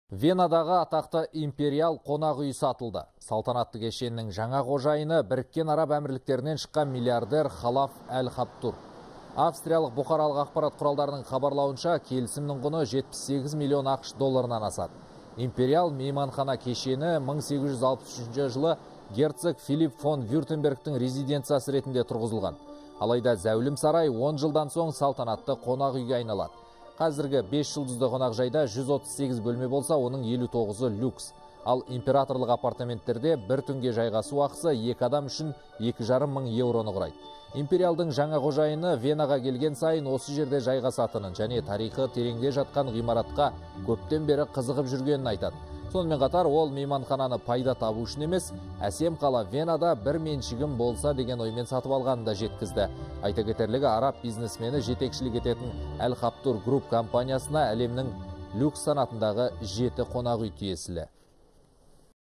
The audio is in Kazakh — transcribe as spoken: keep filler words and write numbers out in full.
Венадағы атақты империал қонақ үйі сатылды. Салтанатты кешеннің жаңа қожайыны Біріккен Араб Әмірліктерінен шыққан миллиардер Халаф Әл-Хабтур. Австриялық бұқаралық ақпарат құралдарының хабарлауынша, келісімнің құны жетпіс сегіз миллион ақш долларынан асады. Империал мейманхана кешені мың сегіз жүз алпыс үшінші жылы герцог Филипп фон Вюртембергтің резиденциясы ретінде тұрғызылған. Алайда зәулім сарай он жылдан соң салтанатты қонақ үйге айналады. Қазіргі бес жұлдызды қонақжайда жүз отыз сегіз бөлме болса, оның елу тоғызы люкс. Ал императорлық апартаменттерде бір түнге жайғасу ақысы екі адам үшін екі жарым мың еуроны құрайды. Империалдың жаңа қожайыны Венаға келген сайын осы жерде жайғасатынын және тарихы тереңде жатқан ғимаратқа көптен бері қызығып жүргенін айтады. Сонымен қатар, ол мейманхананы пайда табу үшін емес, әсем қала Венада бір меншігім болса деген оймен сатып алғанын да жеткізді. Айта кетерлігі, араб бизнесмені жетекшілік ететін Әл-Хабтур Груп компаниясына әлемнің люкс санатындағы жеті қонақ үй тиесілі.